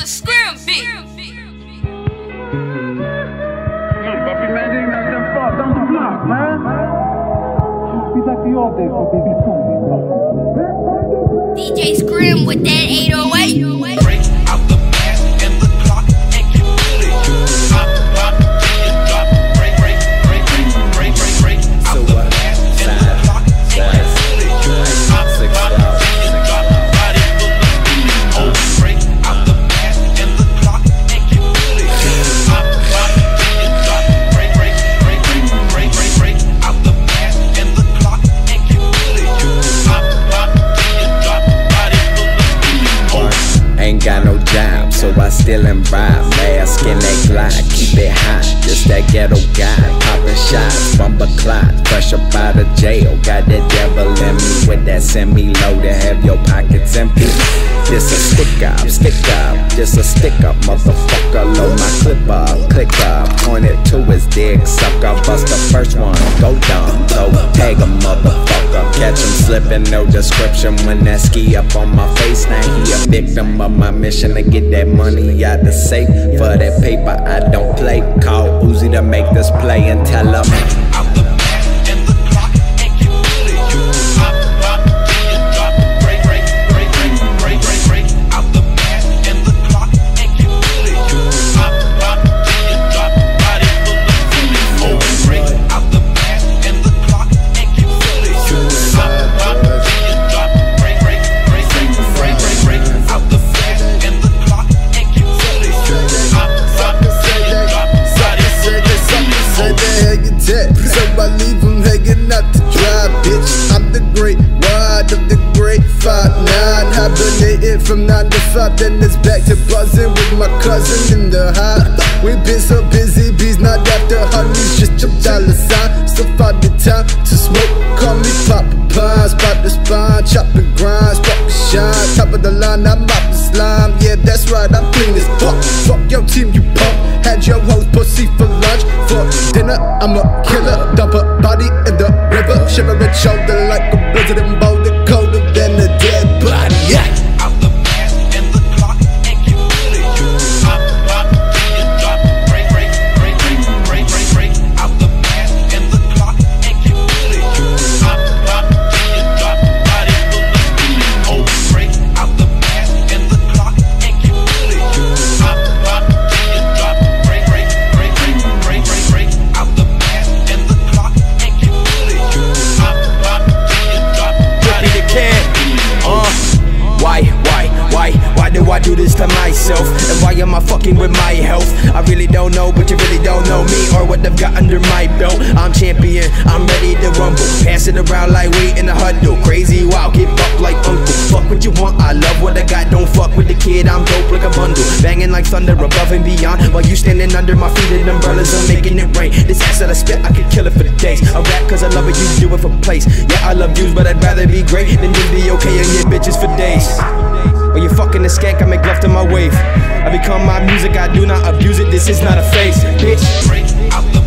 a scrim beat. Papi m'a dit que c'est fort dans le bloc, man. DJ Scrim with that 808. Break out the mask and the clock and you feel it. Pop, pop, drop, break, break, break, break, break, break. Out the mask and the clock and you feel it. Pop, pop, drop, body full of beat. Oh, break out the mask and the clock and you feel it. Pop, pop, drop, break, break, break, break, break, break. Out the mask and the clock and you feel it. Pop, pop, drop, body full of beat. Oh. Ain't got no job, so I still am ride. Mask in that Glock, keep it hot. Just that ghetto guy, poppin' shots, Bumbaclot, fresh up out of jail. Got that devil in me with that semi-loaded, have your pockets empty. This a stick up, just a stick up, motherfucker. Load my clip up, click up, point it to his dick, suck up, bust the first one, go dumb, go tag a motherfucker. Catch him slipping, no description when that ski up on my face. Now he a victim of my mission to get that money out the safe. For that paper I don't play. Call Uzi to make this play and tell him Out the mask and the clock and you feel it. Pop, pop, drop, break, break, break, break, break, break, break. Out the mask and the clock and you feel it. Pop, pop, drop, body full of feelings. Oh, break out the mask and the clock and you feel it. Pop, pop, drop, break, break, break, break, break, break, break. Out the mask and the clock and you feel it. Pop, pop, drop, body full of feelings. Say the hell you dead, so I leave them hanging out to dry, bitch. I'm the great wide of the great 5'9", hibernating from 9 to 5, then it's back to buzzing with my cousin in the high. We've been so busy, bees not after honeys, just your dollar sign. Still find the time to smoke, call me Papa Pines, pop the spine, chopping grinds, walk and shine. Top of the line, I'm out the slime, yeah that's right, I'm clean as fuck. Fuck your team, you punk. Had your hoes pussy for lunch. For dinner, I'm a killer. Dump a body in the river. Shivering shoulder like a blizzard and boulder. Colder than a dead body. Yeah. Out the mask and the clock and you feel it. Pop, pop, drop, break, break, break, break, break, break, break. Out the mask and the clock and you feel it. Pop, pop, drop, body full of feelings. Oh, break out the mask and the clock and you feel it. Pop, pop, drop, break, break, break, break, break, break, break. Out the mask and the clock and you feel it. Pop, pop, drop, body the kid. Why do I do this to myself? And why am I fucking with my health? I really don't know, but you really don't know me or what I've got under my belt. I'm champion, I'm ready to rumble. Pass it around like weight in a huddle. Crazy, wild, get bucked like uncle. Fuck what you want, I love what I got. Don't fuck with the kid, I'm dope like a bundle. Banging like thunder above and beyond. While you standing under my feet and umbrellas, I'm making it rain. This ass that I spit, I could kill it for the days. I rap cause I love it, you do it for place. Yeah, I love views, but I'd rather be great than just be okay and get bitches for days. When you fucking the skank, I make love to my wave. I become my music, I do not abuse it, this is not a phase, bitch. break out the